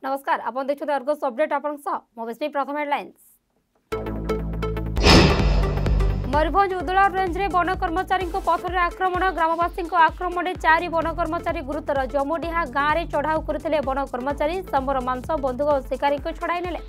नमस्कार आपण देखुते Argus update आपण सह मोबेस्पी प्रथम हेडलाइंस। मयूरभंज उदला रेंज रे वन कर्मचारी पथर आक्रमण ग्रामवासी आक्रमण 4 वन कर्मचारी गुरुतर जमुडीहा गाँव में चढ़ाऊ करते वन कर्मचारी संबर मांस बंधुक और शिकारी को छड़ाई नेले।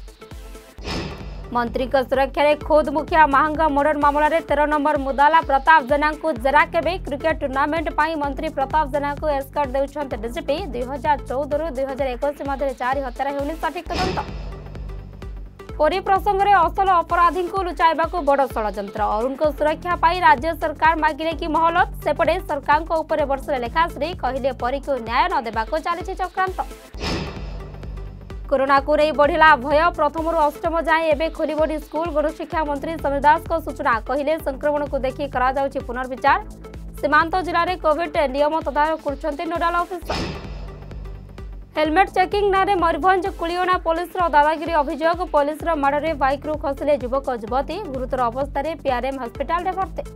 मंत्री सुरक्षा रे खोद मुखिया महंगा मर्डर मामलें 13 नंबर मुदाला प्रताप जेना को जेरा केबे क्रिकेट टूर्नामेंट पाई मंत्री प्रताप जेना को एस्कॉर्ट देउछन्ते डीजीपी 2014 रु 2021 मध्य 4 हत्या होनी सठिक तदंत। परी प्रसंग में असल अपराधी को लुचाइबा को बड़ षड्यंत्र अरुण को सुरक्षा पाई राज्य सरकार मागिले कि महलत सेपटे सरकार को ऊपर वर्ष लेखाश्री कहले परी को न्याय न देबा को चली चक्रांत। कोरोना को नहीं बढ़ला भय प्रथम अष्टम जाए एवं खोल स्कूल गणशिक्षा मंत्री समीर दास को सूचना कहले संक्रमण को देखि करा जाउछि पुनर्विचार। सीमांत जिले में कोविड नियम तदारख कर नोडाल ऑफिसर। हेलमेट चेकिंग नारे मयूरभंज कुलियोना पुलिस दादागिरी अभियोग पुलिस माड़े बाइक रु खसिले युवक युवती गुरुतर अवस्था पीआरएम हस्पिटाल रे भर्ती।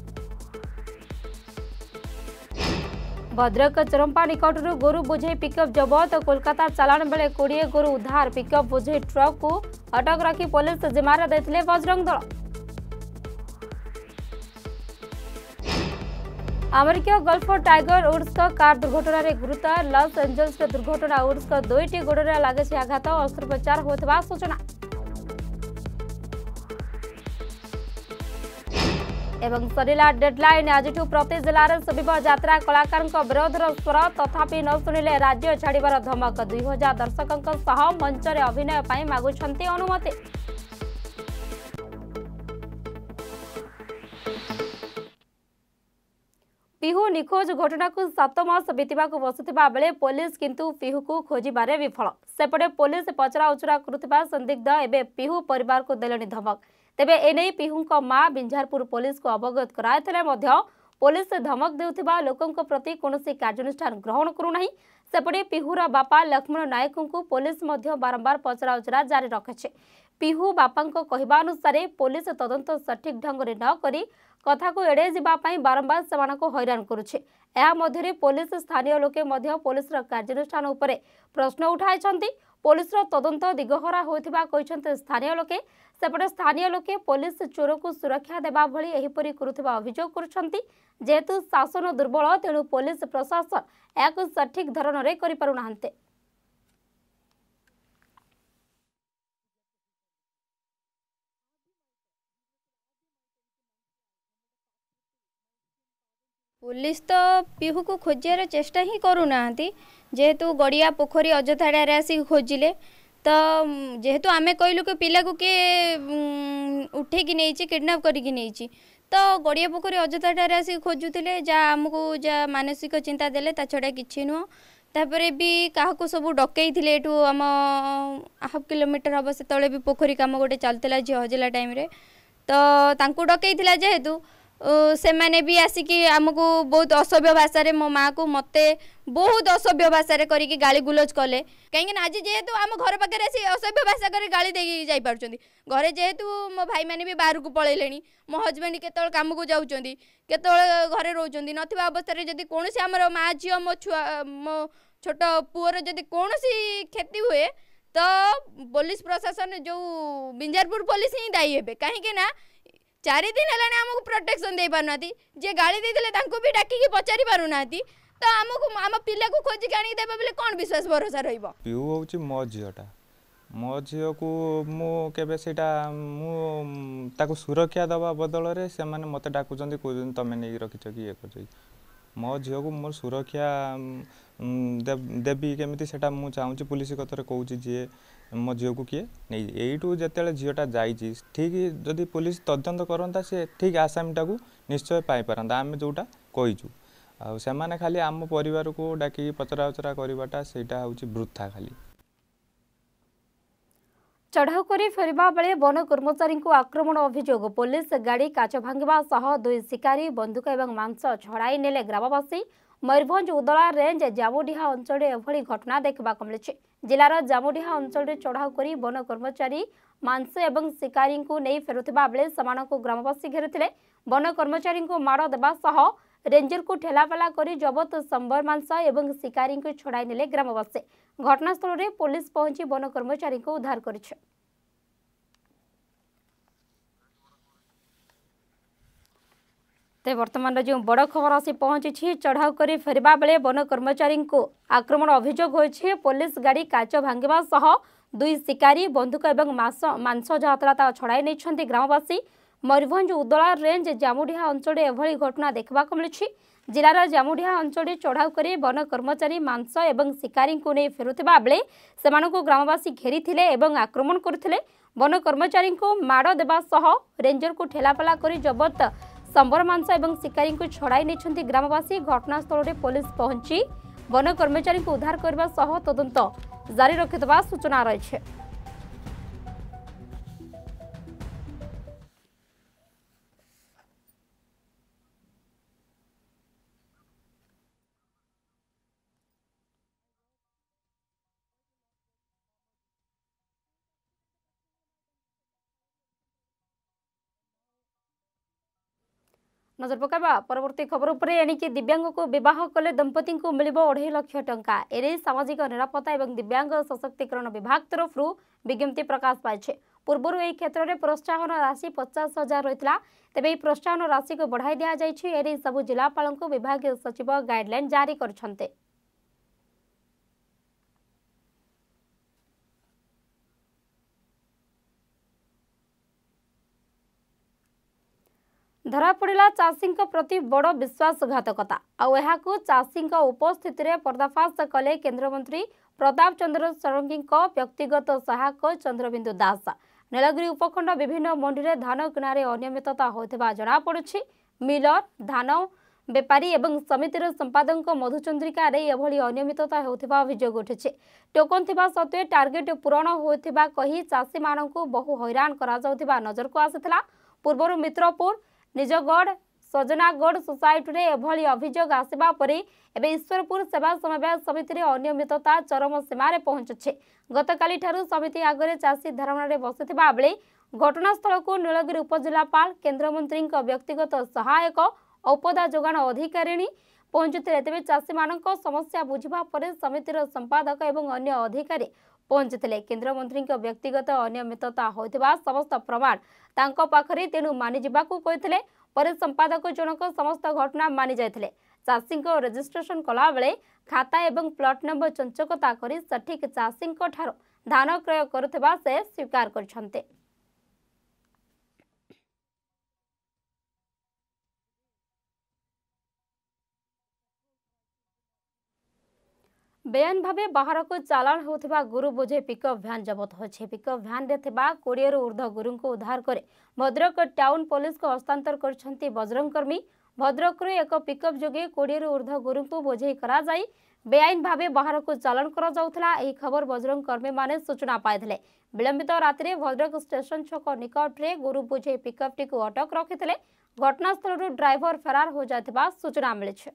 भद्रक चरंपा निकट गोरु बोझे पिकअप जबत कोलकाता चालाण बेले 20 गोरु उद्धार पिकअप बोझे ट्रक को अटक रखी पुलिस जिम्मार देथिले Bajrang Dal. America golf Tiger Woods car दुर्घटना रे गुरुतर लॉस एंजल्स दुर्घटना वुड्स दुईटी गोड़े लगे आघात अस्त्रोपचार होता सूचना। एवं सरिला डेडलाइन आज प्रति जिले सुबिब यात्रा कलाकार विरोधर स्वर तथापि न शुणिले राज्य छाड़बार धमक 2000 दर्शकों सह मंच रे अभिनय पाई मागुछंती अनुमति। पिहू निखोज घटना को 7 मास बीतवा बसुवा बेले पुलिस किंतु पिहू को खोजिबारे विफल। सेपटे पुलिस पचरा उचरा करुवा संदिग्ध एवं पिहू परिवार को देले धमक। तेबे एने पिहू मां बिंझारपुर पुलिस को अवगत कराइथिले मध्य पुलिस धमक देउथिबा लोकंक प्रति कोनोसी कार्यानुष्ठान ग्रहण करू नाही। सेपटे पिहूर बापा लक्ष्मण नायक को पुलिस मध्य बारंबार पचरा उचरा जारी रखिछे। पिहू बापांक कहबा अनुसार पुलिस तदंत सठिक ढंग रे न करी कथा को एड़े जिबा पई बारंबार सेमानको हैरान करुछे। एहा मध्यरे पुलिस स्थानीय लोके मध्य पुलिस कार्यानुष्ठान उपरे प्रश्न उठाइछन्ती। पुलिस तदंत दिगहरा होइथिबा कहिसन्ते स्थानीय लोके। सेपटे स्थानीय लोके पुलिस चोर को सुरक्षा देबा भली एहिपरि करुथिबा अभियोग करुछन्ती। जेहेतु शासन दुर्बल तेणु पुलिस प्रशासन याक सठिक धरण रे करि पारु नाहन्ते। पुलिस तो पिहू को खोजार चेष्टा ही करूना जेहेतु गड़िया पोखरी अजथाड़े आसिक खोजिले तो जेहेतु आमे कहलु कि पिला को किए उठे कि नहीं किडनैप करके नहीं तो गड़िया पोखरी अजथाड़े आसिक खोजुले जहाँ आमको जहाँ मानसिक चिंता देले ता छड़ा किछि नुह। तापर भी क्या सब डकई थे एठू आम हाफ किलोमीटर हम से भी पोखरी काम गोटे चलता झी हजला टाइम रे तो डकई जेहेतु से मैंने भी आसिकी आमको बहुत असभ्य भाषा रे मो माँ को मते बहुत असभ्य भाषा रे करिकी गाली गुलज कले कहीं आज जेहेतु आम घर पाखे आसी असभ्य भाषा कर गाली दे जाई पारछंती। घरे जेहेतु मो भाई मैंने भी बाहर को पळेलेनी मो हजबैंड केतल काम को जाउछंती केतल घरे रहउछंती नथिबा अवस्था रे जदी कोनोसी हमर माँ झियो मो छुआ मो छोट पुअर जदी कोनोसी क्षति हुए तो पुलिस प्रशासन जो बिंजारपुर पुलिस ही दायी हेबे कहीं ना 4 दिन है आमको प्रोटेक्शन दे पारना जे गाड़ी देते भी डाकिकी पचारि पारना तो आमको आम पिला को खोजिक आनी देबा बेले कौन विश्वास भरोसा रहिबो। पिहू होची मो झीटा मो झील को मु केबे सेटा मु ताको सुरक्षा दबा बदल रे से माने मते डाकुचंदी कहउचंदी तमे नै रखिछ कि ये करछ मो झील को मोर सुरक्षा देबी केमिति सेटा मु चाहूची पुलिस कतरे कहउची जे मो झील को किए नहीं यू जिते झीटा जाइए ठीक जदि पुलिस तदंत करता से ठीक आसामीटा को निश्चय पाई पारंता आम जोटा कहीचु आ खाली आम परिवार को डाकी पचरा उचरा करवाटा सेटा होची वृथा खाली। चढ़ाऊ कर फेरवा बेले वन कर्मचारी को आक्रमण अभियोग पुलिस गाड़ी काच भांगा सह 2 शिकारी बंदूक एवं मांस छड़ाई नेले ग्रामवासी। मयूरभंज उदला रेंज जामुडीहा अंचल एभली घटना देखा मिली। जिलार जामुडीहा अंचल चढ़ाऊ कर वन कर्मचारी मांस एवं शिकारी को नहीं फेरुवा बेले सेमानकु ग्रामवासी घेरुथिले। वन कर्मचारी को माड़ देवा सह रेंजर को ठेलापेला कर जबत संबर मांस एवं शिकारी को छड़ाई नेले ग्रामवासी। घटनास्थल में पुलिस पहुंची वन कर्मचारी को उद्धार करिছে। ते वर्तमान जो बड़ खबर आसी पहुंची चढ़ाऊ कर फेरवा बेले वन कर्मचारी को आक्रमण अभियोग होइছে। पुलिस गाड़ी काच भांगा सह दुई शिकारी बंधुक और मांस जहातरा छड़ाई नहीं ग्रामवासी। मयूरभंज उदला रेंज जामुडिया अंचल एभली घटना देखा मिली। जिलार जामुडिया अंचल चढ़ाऊ कर वन कर्मचारी मांस और शिकारी को नहीं फेरुवा बेले से ग्रामवासी घेरी आक्रमण करते। वन कर्मचारी को माड़ देवा सह रेंजर को ठेलापेला कर जबत संबर मांस और शिकारी को छड़ाई नहीं ग्रामवासी। घटनास्थल में पुलिस पहुंची वन कर्मचारी को उद्धार करने सह तदंत जारी रखिथिबा सूचना रही। नजर पकाइबा परवर्ती खबर उपरे एणिकी दिव्यांग को विवाह कले दंपति को मिल 2.5 लाख टंका। एने सामाजिक निरापत्ता और दिव्यांग सशक्तिकरण विभाग तरफ विज्ञप्ति प्रकाश पाई। पूर्व यह क्षेत्र में प्रोत्साहन राशि 50,000 रही है, तेज यह प्रोत्साहन राशि को बढ़ाई दि जाए। सबु जिलापाल को विभाग सचिव गाइडलाइन जारी कर। धरा पड़ा चाषी प्रति बड़ विश्वासघातकता आउ चाषी उपस्थित में पर्दाफाश कले केन्द्रमंत्री प्रताप चंद्र षडंगी व्यक्तिगत सहायक चंद्रबिंदु दास। नीलगिरी उपखंड विभिन्न मंडी में धान किणारे अनियमितता होता जनापड़ी। मिलर धान बेपारी और समितिर संपादक मधुचंद्रिका एभली अनियमितता होता अभियोग उठी। टोकन थिबा सत्वे टार्गेट पूरण होता कही चाषी मानक बहु हैरान करा नजर को आसाला। पूर्व मित्रपुर निजगढ़ सजनागढ़ सोसाइटी रे एभली अभियोग आसवा परे एबे ईश्वरपुर सेवा समवाय समिति रे अनियमितता चरम सीमार पहुंचे। गतकाली ठारू समिति आगे चाषी धारणा बसिथिबा बेले घटनास्थल को नीलगिरी उपजिलापाल केन्द्रमंत्री व्यक्तिगत सहायक औपदा जोगाण अधिकारिणी पहुंचुते। तेज चाषी मानक समस्या बुझा पर समितिर संपादक और अन्य अधिकारी पहुंचते। केन्द्रमंत्री व्यक्तिगत अनियमितता होता समस्त प्रमाण तांको पाखरे तेणु मानि जावाकू कहिथिले। पर संपादक जनक समस्त घटना मानि जाइथिले। चाषी रजिस्ट्रेशन कला बेले खाता एवं प्लॉट नंबर चंचकता करी सठिक चाषी ठारो धान क्रय करुथिबा से स्वीकार करछन्ते। बेआईन भावे बाहर को चालाण होता गुरु बोझे पिकअप भ्यान जबत होछि। पिकअप भ्यान रे थिबा 20 रु ऊर्ध्व गुरु को उद्धार करे भद्रक टाउन पुलिस को हस्तांतर करछन्ती बजरंग कर्मी। भद्रक रे एक पिकअप जोगे 20 रु ऊर्ध्व गुरु को बोझे करा जाई बेआईन भावे बाहर को चालाण करा जाउथला। एही खबर बजरंग कर्मी माने सूचना पाइथिले। विलंबित रात्रि भद्रक स्टेशन छक निकट रे गुरु बोझे पिकअप टी को अटक रखिथिले। घटनास्थल रु ड्राइवर फरार हो जाथिबा सूचना मिलिछि।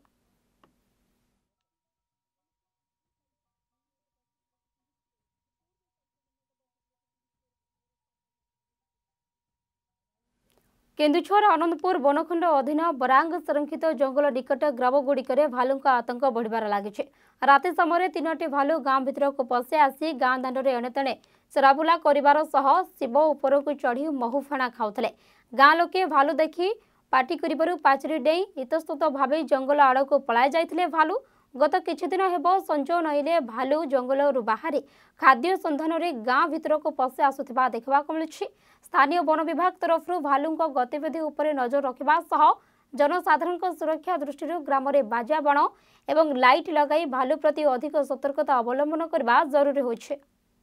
केन्दुझर आनंदपुर बनखंड अधीन बरांग संरक्षित जंगल निकट ग्रामगुड़िक भालू आतंक बढ़िबार लागिছে। राति समय 3टी भालू गांव भितर को पशि आसी गां दांडे एणेतेणे चराबुला करिबार सह शिव उपर को चढ़ी महुफेणा खाउथले। गां लोके भालू देखि पाटी करिबारु पाचरी डेई इतस्तत भावे जंगल आड़ को पलाई जाइथिले भालू। गत किछि दिन हेबो संजो नईले भालू जंगल बाहरी खाद्य सन्धान में गां भितर को पशि आसुथिबा देखा मिली। स्थानीय वन विभाग तरफ भालू गतिविधि उपर नजर रखा सह जनसाधारण सुरक्षा दृष्टि ग्राम में बाजा बाण और लाइट लगाई भालू प्रति अधिक सतर्कता अवलंबन करने जरूरी होइछे।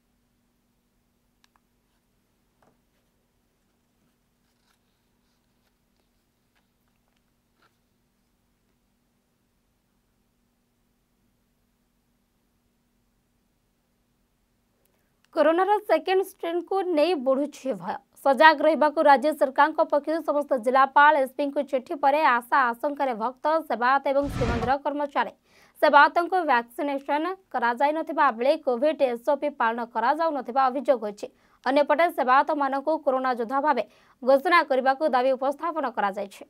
कोरोनार सेकेंड स्ट्रेन को नहीं बढ़ुछि भय। सजाग रहिबाकु राज्य सरकार पक्षर समस्त जिलापाल एसपी को चिठी पर आशा आशंकार भक्त सेवायत और श्रीमंदिर कर्मचारी सेवायतों को वैक्सीनेशन करा जाय नथिबा बेले कोविड एसओपी पालन करा जाउ नथिबा अभियोग होइछि। अन्यपटे सेवायत मानकु कोरोना योद्धा भावे घोषणा करबाकु दाबी उपस्थापन करा जायछि।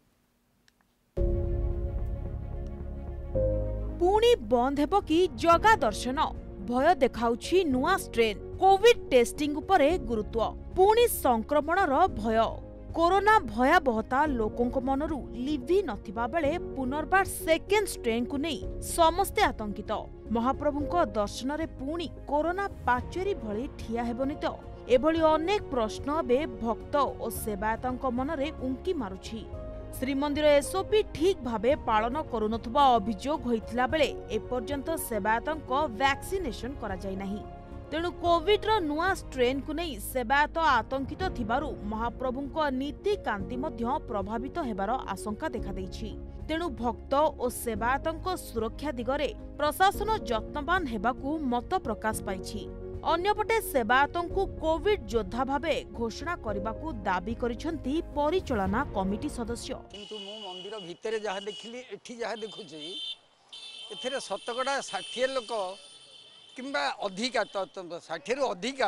पुणी बंद हेब कि जगा दर्शन भय देखाउछि नुआ स्ट्रेन। कोविड टेस्टिंग उपरे गुरुत्व, पुणी संक्रमणर भय। कोरोना भयावहता लोकों मनरू लिभि नथिबा बेले पुनर्बार सेकेंड स्ट्रेन को नहीं समस्ते आतंकित। महाप्रभुंको दर्शन रे पुणी कोरोना पाचेरी भली ठिया हेबनि तो एभली अनेक प्रश्न बे भक्त और सेवायतों मनरे उंकी मारुछि। श्रीमंदिर एसओपी ठीक भावे पालन करुनथुबा अभियोग होइथिला बेले एपर्यंत सेवायतों वैक्सीनेशन करा जाय नाही। तेणु कोविड रो नुआ स्ट्रेन को नहीं सेवायत आतंकित थिबारु महाप्रभुंको नीतिकांति मध्य प्रभावित हेबार आशंका देखा दैछि। तेणु भक्त और सेवायतों सुरक्षा दिगरे प्रशासन यत्नवान हेबाकू मत प्रकाश पाइछि। अन्यपटे सेवायतों कोविड योद्धा भावे घोषणा करबाकू दाबी करिसेंती परिचालना कमिटी सदस्य। किंतु मु मंदिर भितर जहा देखिली एठी जहा देखुछि एथरे शतकड़ा 60 लोक किंबा अधिका 60 रु अधिका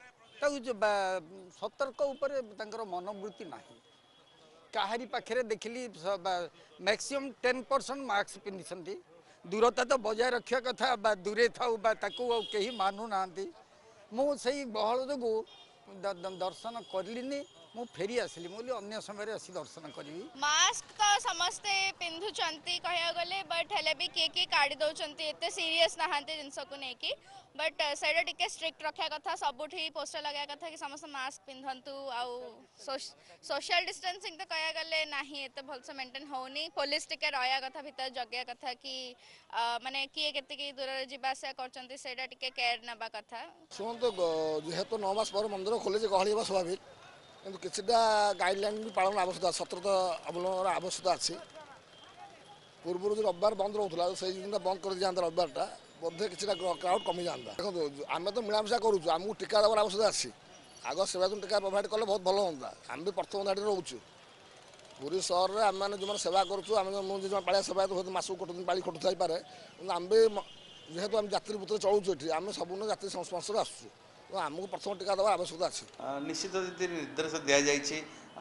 सतर्क ऊपर तांकर मनोवृत्ति नाही। काहारी पाखरे देखिली मैक्सिमम 10% मास्क पिंधिसंती। दूरता तो बजाय रखा कथा दूरे थाऊ कहीं मानु ना। मु सही बहल जो दर्शन करलिनी मु फेरी आसली बोली अन्य समय आसी दर्शन करी। मास्क तो समस्ते पिंधुचंती कह गले बट हेले भी किए काढ़ी दौरान एत सीरीयस नहांती जिनस को लेकिन बट से टिके स्ट्रिक्ट रखा कथा सबुठी पोस्टर लगा कथा कि समस्त मास्क पिंधंतु आउ सोशल डिस्टेंसिंग तो कह गले नहीं एत भलसे मेंटेन होनी। पुलिस टिके रहा कथा भीतर जगिया कथा कि माने किए केतिकी दूर जीवासा करचंती सेटा टिके केयर नबा कथा। सुनतो जेहेतु 9 मास पर मंदिर खोले जे गहली बा स्वाभाविक किंतु किछटा गाइडलाइन भी पालन आवश्यकता सतर्कता अवलंबन आवश्यकता अच्छी। पूर्व जो रविवार बंद रोला से दिन बंद कर दिया रविवारटा बोधे कि क्राउड कमी जाता। देखो आम तो मिलामिशा करूँ आमको टीका देवार आवश्यकता अच्छी। आग सेवा टीका प्रोभाइड कले बहुत भल हाँ। आम भी प्रथम धाड़ी रोचु पूरी सहर में आम मैंने जो सेवा करूँ जो पाया सेवा तो मासक कोट दिन पाली खटु थाईपे आम भी जेहेतु आम जात्री पुत्र चलुचु ये आम सब जात्री संस्पर्श आसू आमको प्रथम टीका देवार आवश्यकता अच्छी। निश्चित निर्देश दि जाइए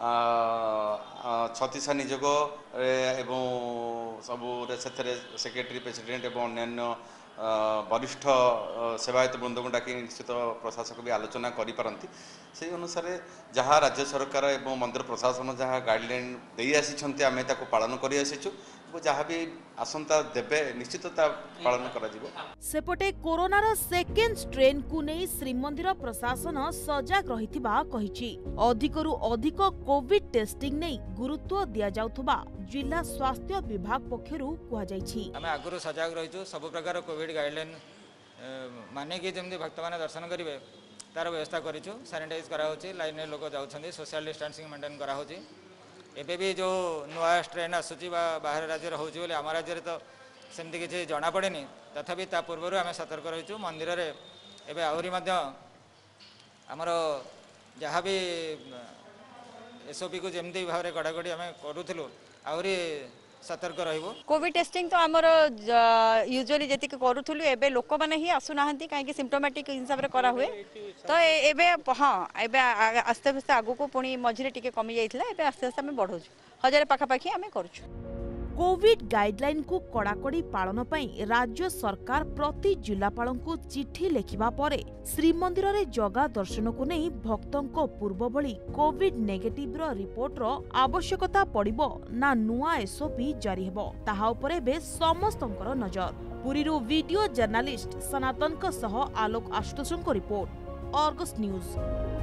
36 नियोग एवं सब सेक्रेटरी प्रेसिडेंट एवं अन्यान्य वरिष्ठ सेवायत बृंद को डाक निश्चित प्रशासक भी आलोचना करिपारंती। से अनुसार जहाँ राज्य सरकार एवं मंदिर प्रशासन जहाँ गाइडलाइन दे आसी आम ताको पालन कर आसीचु जहाँ भी आसंता देबे निश्चित पालन करा जिवो। सेपटे कोरोनार सेकेंड स्ट्रेन को नहीं श्रीमंदिर प्रशासन सजग रहिथिबा कहिछि। अधिकरु अधिक कोविड टेस्टिंग नहीं गुरुत्व दिया जाउथबा जिला स्वास्थ्य विभाग पक्षरु कुहा जाइछि। आमे आगरु सजग रहिछु सब प्रकार कोविड गाइडलाइन माने कि जेमि भक्त माने दर्शन करिवे तार व्यवस्था करिछु। सैनिटाइज करा होछि लाइन में लोग जाउछन्ती सोशल डिस्टेंसिंग मेंटेन करा होछि। एबे भी जो नुआ स्ट्रेन आसुची बाहर राज्य होउची बोले आम राज्य तो सेमती किसी जना पड़ेनी तथापि ता पूर्व आम सतर्क रहीचु। मंदिर रे एबे आहुरी मध्य आमर जहाँ भी एसओपी को जमती भाव में कड़ाकड़ी आम करूँ आहुरी सतर्क रहिबो। कोविड टेस्टिंग तो आमर यूजुअली जति करूथुलु एबे लोक माने ही आसु नाहंती काहे सिम्पटोमेटिक हिसाब रे करा हुए तो एबे हाँ एबे आस्ते आस्ते आगु को पुणी मझिरे टिके कमी जाइथिला एबे आस्ते आस्ते आमे बढ़ौछु 1000 पाखापाखि आमे करूछु। कोविड गाइडलाइन को कड़ाकड़ी पालन पई राज्य सरकार प्रति जिलापाल को चिठी लेखिबा परे श्रीमंदिर रे जगा दर्शन को नहीं भक्तों को पूर्व भली कोविड नेगेटिव रो रिपोर्ट रो आवश्यकता पड़िबो ना नुआ एसओपी जारी हेबो ताहा उपरे बे समस्तंकर नजर। पुरी रो वीडियो जर्नलिस्ट सनातन को सह आलोक आशुतोषन को रिपोर्ट आर्गस न्यूज।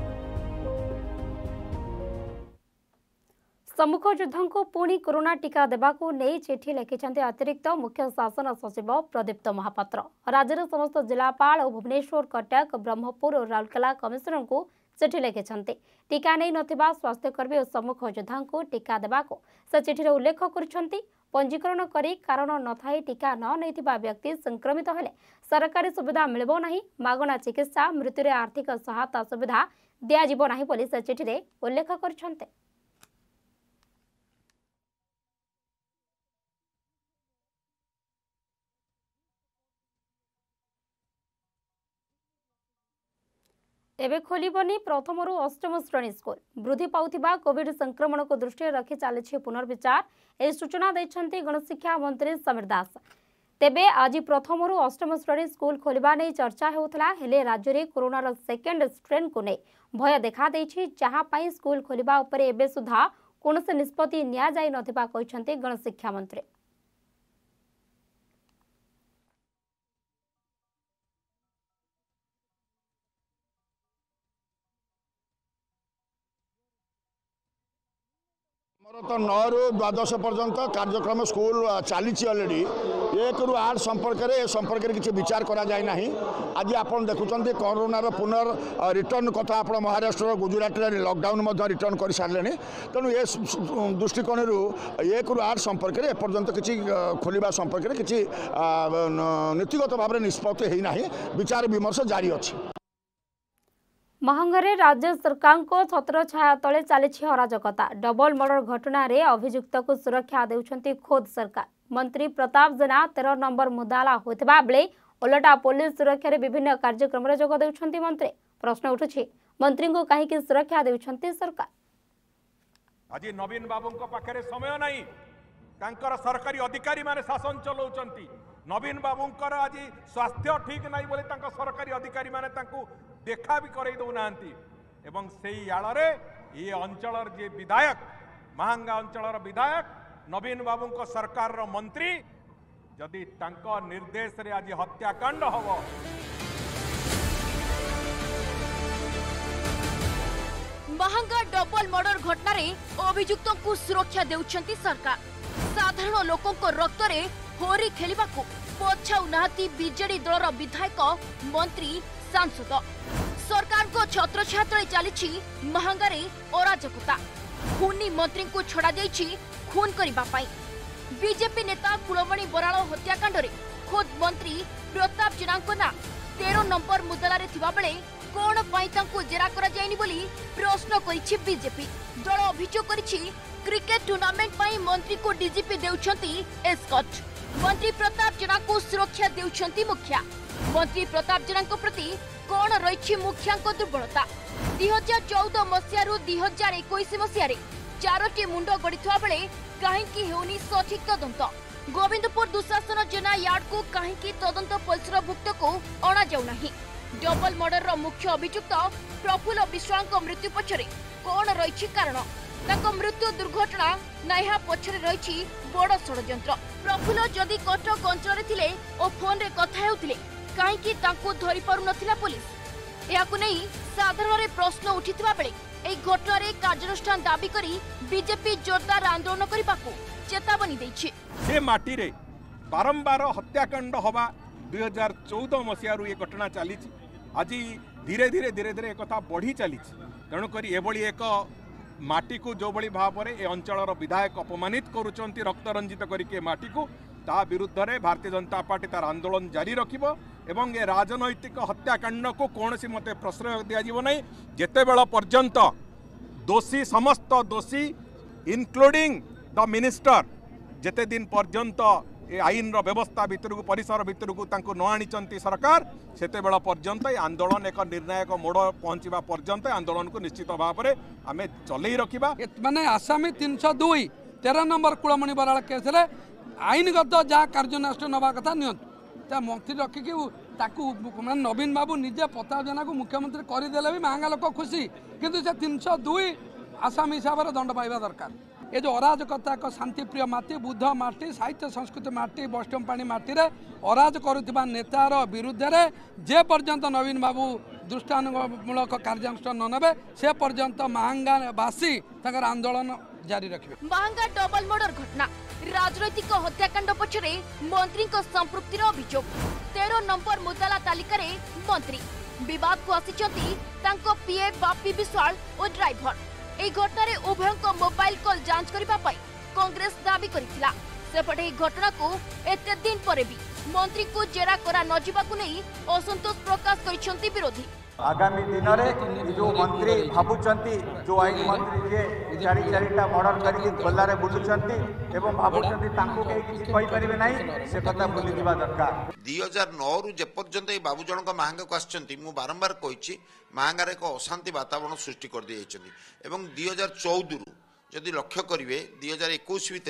सम्मुख योद्धा को पुणी कोरोना टीका देवाकू नहीं चिठी लिखिंट अतिरिक्त मुख्य शासन सचिव प्रदीप्त महापात्र। राज्यर समस्त जिलापाल और भुवनेश्वर कटक ब्रह्मपुर और राउरकेला कमिशनर को चिठी लिखिंट टीका नहीं नथिबा स्वास्थ्यकर्मी और सम्मुख योद्धा को टीका देवाकू से चिठी उल्लेख कर पंजीकरण करी कारण न थाई टीका न नैथिबा व्यक्ति संक्रमित हेले सरकारी सुविधा मिलबो नहीं। मागणा चिकित्सा मृत्यु रे आर्थिक सहायता सुविधा दिया जिवो नहीं बोली से चिठी रे उल्लेख करछन्ते। एबे खोलिबनी प्रथम रु अष्टम श्रेणी स्कूल। वृद्धि पाउथिबा कोविड संक्रमण को दृष्टि रखी चली पुनर्विचार ए सूचना दैछन्ती गणशिक्षा मंत्री समीर दास। तेबे आज प्रथम अष्टम श्रेणी स्कूल खोलिबा नहीं चर्चा होता हेले राज्य में कोरोनार सेकेंड स्ट्रेन को नहीं भय देखा जहाँ स्कूल खोलिबा उपरे एबे सुधा कौन निष्पत्ति निया जाई नथिबा कहते गणशिक्षा मंत्री। तो 9 ରୁ 12 पर्यंत कार्यक्रम स्कूल चली अलरेडी 1 ରୁ 8 संपर्क किसी विचार करा जाए ना। आज आप देखुं कोरोनार पुनर् रिटर्न कथा आप महाराष्ट्र गुजरात लॉकडाउन रिटर्न कर सारे तेणु ये दृष्टिकोण 1 ରୁ 8 संपर्क एपर्यंत किसी खोलिबा संपर्क किसी नीतिगत भाव में निष्पत्ति होना विचार विमर्श जारी अच्छी। महंगारे राज्य सरकार को छत्र छाया तले चली अराजकता डबल मर्डर घटना रे अभियुक्त को सुरक्षा देउछंती खोद सरकार। मंत्री प्रताप जेना 13 नंबर मुदाला होइतबा बेले ओलटा पुलिस सुरक्षा रे विभिन्न कार्यक्रम रे जोग देउछंती मंत्री। प्रश्न उठुछि मंत्री को काहे कि सुरक्षा देउछंती सरकार। आज नवीन बाबू को पाखरे समय नहीं तांकर सरकारी अधिकारी माने शासन चलाउछंती। नवीन बाबूंकर आज स्वास्थ्य ठीक नहीं बोले तांकर सरकारी अधिकारी माने तांकू देखा भी करे दौनांती एवं सेई आଳରେ ये अंचलर जे विधायक महांगा अंचलर विधायक नवीन बाबूंको सरकार रो मंत्री जदि तांको निर्देश रे आज हत्याकांड हबो महांगा डबल मर्डर घटना रे अभियुक्तों को सुरक्षा देउछंती सरकार। साधारण लोकों को रक्त रे होरी खेलिबाकू पछाउ नाहती बीजेडी दलर विधायक मंत्री सांसद। सरकार को छत्र छाया चली महांगारे अराजकता खूनी मंत्री को छड़ा देछि खून करिबा पाई। बीजेपी नेता कुलमणि बराळ हत्याकांड रे खोद मंत्री प्रताप जेनाको ना 13 नंबर मुदला रे थिबा बेले कोन पाई तांको जेरा करा जायनी बोली प्रश्न करिछि बीजेपी। दल अभियोग करिछि क्रिकेट टूर्नामेंट पाई मंत्री को डीजीपी देउछंती एस्कॉट। मंत्री प्रताप जेना को सुरक्षा देउछंती मुखिया। मंत्री प्रताप जेना को प्रति कोन रहिछि मुखिया को दुर्बलता। 2014 मसिया रु 2021 मसिया रे 4टी मुंड गड़िथवा बेले काहेकि हेउनी सठिक तदंत। गोविंदपुर दुशासन जेना यार्ड को काहेकि तदंत परिसरभुक्त को अणा जाउ नाही। डबल मर्डर रो मुख्य अभियुक्त प्रफुल्ल विश्वास को मृत्यु पछरे कोन रहिछि कारण। ताको मृत्यु दुर्घटना नाइहा पछरे रहिछि बड़ षडयंत्र। प्रफुल्ल जदि कटक अंचल थिले ओ फोन रे कथा हेउथिले काहेकि तांको धरि पारु नथिला पुलिस। याकु नै साधारण रे प्रश्न उठिथिबा बेले एई घटना रे कार्यानुष्ठान दाबी करी बीजेपी जोरदार आंदोलन करिबाकू चेतावनी दैछि। से माटी रे बारंबार हत्याकांड हवा 2014 मसिया रु ये घटना चली। आज धीरे धीरे कथा बढ़ी चली। तेणुक एभली एक माटी को जो बड़ी भाव में ए अंचलर विधायक अपमानित करुचंती रक्त रंजित करके माटी को ता विरुद्ध रे भारतीय जनता पार्टी तार आंदोलन जारी रखिबो एवं ए राजनैतिक हत्याकांड को कौनसी मते प्रश्रय दिया नहीं जेते बेला पर्यंत दोषी समस्त दोषी इनक्लूडिंग द मिनिस्टर जेते दिन पर्यंत ए आईन रो व्यवस्था भितर को परिसर भितर को तांको न आनिचंती सरकार सेते बेला पर्यंत ए आंदोलन एक निर्णायक मोड़ पहुंचवा पर्यंत आंदोलन को निश्चित भाव में आमे चलई रखिबा। माने आसामी 302 13 नंबर कुलमणि बराळ केस रे आईनगत जहाँ कार्यानुष्ठान नवा कथा नियंतु मंत्री रखिकी माने नवीन बाबू निजे प्रताप जेना को मुख्यमंत्री करदेले भी महंगा लोक खुशी किंतु से 302 आसामी हिसाब से दंड पाइबा दरकार। ये जो अराजकता एक शांतिप्रिय माटी बुद्ध माटी साहित्य संस्कृति माटी वैष्णव पाणी माटी रे अराज करुवा नेतार विरुद्ध रे जे पर्यंत नवीन बाबू दृष्टानुमूलक कार्यानुष्ठान न नेबे से पर्यंत महांगावासी तांकर आंदोलन जारी रखिबे। महांगा डबल मर्डर घटना राजनैतिक हत्याकांड पछरे मंत्री संपृक्तिर अभियोग 13 नंबर मुद्दाला तालिका रे मंत्री विवाद को आसिचंती तांको पीए बापी विश्वाल और ड्राइवर। এই ঘটনারে উভয়ଙ୍କ মোবাইল কল যাঞ্চ করিবা পাই कांग्रेस दाबी करिथिला। सेपटे এই ঘটনাକୁ एते दिन परे भी मंत्री को जेरा करा न जिबाकू नै असंतोष प्रकाश करिसंती विरोधी। आगामी दिन में जो मंत्री भावुंट जो आईन मंत्री जे चारि चारिटा मर्डर करके गोलारे बुलुंट एवं भावुंट कहींपारे ना से कथा भूली जा दरकार। 2009 रु जेपर्यंत ये बाबू जनक महांगा को आसछंती मु बारंबार कही महांगार एक अशांति वातावरण सृष्टि कर दी एवं 2014 रु जदि लक्ष्य करेंगे 2021 भितर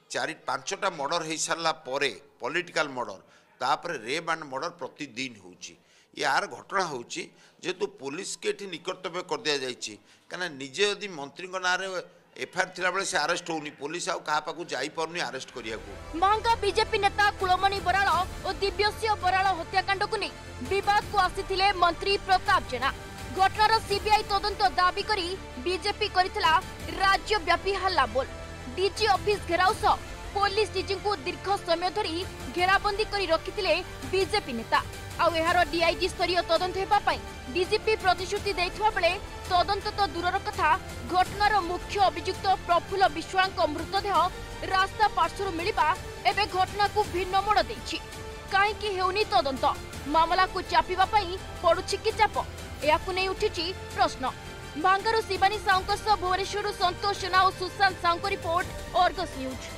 4-5टा मर्डर हो सारा पॉलिटिकल मर्डर तापर रेप एंड मर्डर प्रतिदिन होची यार घटना होची जेतु पुलिस के निकर्तव्य कर दिया जाइए कहीं निजे यदि मंत्री ना एफआईआर थिला बेले से अरेस्ट होनी पुलिस आउ कहा पाकु जाई परनी अरेस्ट करिया को महंगा बीजेपी नेता कुलमणि बराल और दिव्यसिंह बराल हत्याकांड को नहीं विवाद को आसीथिले मंत्री प्रताप जेना घटनार सीबीआई तदंत दाबी करी बीजेपी करितला राज्यव्यापी हल्ला बोल डीजी ऑफिस घेराव सह पुलिस डीजी को दीर्घ समय धरी घेराबंदी करी रखिथिले बीजेपी नेता आउ एहार डीआईजी स्तरीय तदंत हेबा पई डीजीपी प्रतिश्रुति देथिबा बेले तदंत तो दूरर कथा घटनार मुख्य अभियुक्त प्रफुल्ल विश्वाल मृतदेह रास्ता पार्श्वर मिलिबा एबे घटना को भिन्न मोड़ देछि काहेकि हेउनी तदंत मामला को चापिबा पई पडुछि कि चाप याकु नै उठिछि प्रश्न भांगारू शिवानी साउंक भुवनेश्वर संतोष जेना और सुशांत साउंक रिपोर्ट अर्गस न्यूज।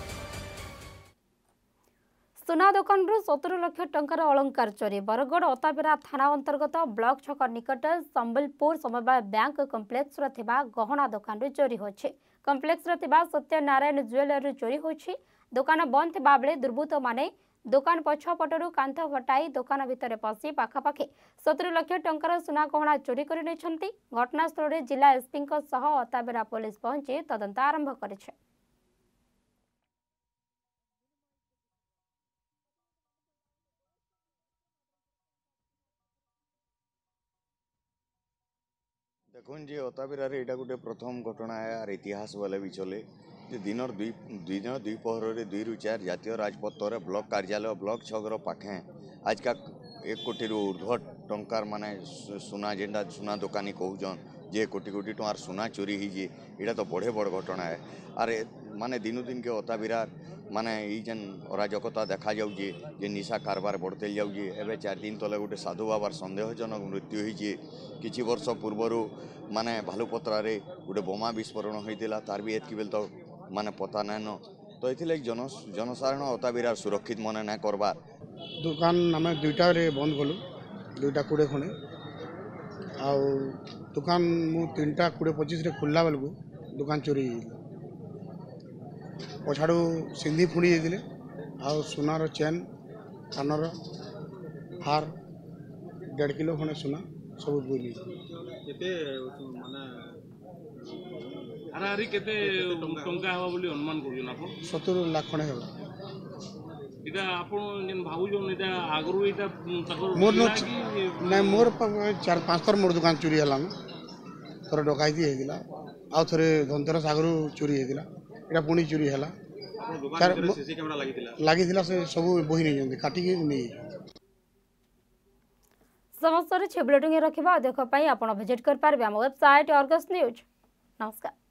सुना दुकान 70 लाख टंकार अलंकार चोरी बरगढ़ अताबिरा थाना अंतर्गत ब्लॉक छक निकट संबलपुर समवाय बैंक कम्प्लेक्स गहना दुकान चोरी होछि कम्प्लेक्स सत्यनारायण ज्वेलरी चोरी होछि दुकान बंद थिबा बेले दुर्बृत्त माने दुकान पछपटरू कांथ फटाई दुकान भितर पशि पाखापाखि 70 लाख टंकार सुना गहना चोरी कर नेछंती घटनास्थल में जिला एसपी अताबिरा पुलिस पहुंची तदंत आरंभ करिছে। देखुन जी अताबिरार यहाँ गोटे प्रथम घटना है यार इतिहास वाले भी चले दिन दुपहर 2 ରୁ 4 जातीय राजपथ ब्लॉक कार्यालय ब्लॉक छगर पाखे आज का 1 कोटी ऊर्ध्व टंकार माने सुना जेनटा सुना दुकानी कहून जे कोटी कोटी टंकार सुना चोरी होइए यहाँ तो बड़े बड़ घटना है आरे माने दिनू दिन के अताबिरार माने ये जेन अराजकता देखा जाऊे जे निशा कारबार बढ़ते जाऊे एवं 4 दिन तले गोटे साधु बाबार सन्देहजनक मृत्यु होइए किछि वर्ष पूर्वर माने भालुपत्रारे गोटे बोमा विस्फोरण होता तार भी एतकी बेल तो माने पता नाइन तो ये जनसाधारण अताबिरार सुरक्षित मन ना करबार दुकान आम 2टा बंद कलु 2टा 20 खंडे आ दुकान मु 3टा 20-25 खोलला बेलू दुकान चोरी पछाड़ू सिंधी फुड़ी जाते आ सुनार चेन कानर हार 1.5 किलो खंडे सुना सब बुझी हाराहारी केते टंका हवा बोली अनुमान करियो आपण 70 लाख खंडे हेबा इटा आपण जेन भाबुजोन इटा आगरु इटा तकर मोर नै मोर 4-5 थर मोर दुकान चोरी हला थोड़ा डकाइती हेदिला आ थोड़े धनतेरस आगरु चोरी हेदिला इटा पुणी चोरी हला दुकान सीसी कैमरा लागिथिला से सब बही नै जंदी काटी के नै समस्त छेबलेटिंग रखा देख पाई आप विजिट कर पारे आम वेबसाइट अर्गस न्यूज। नमस्कार।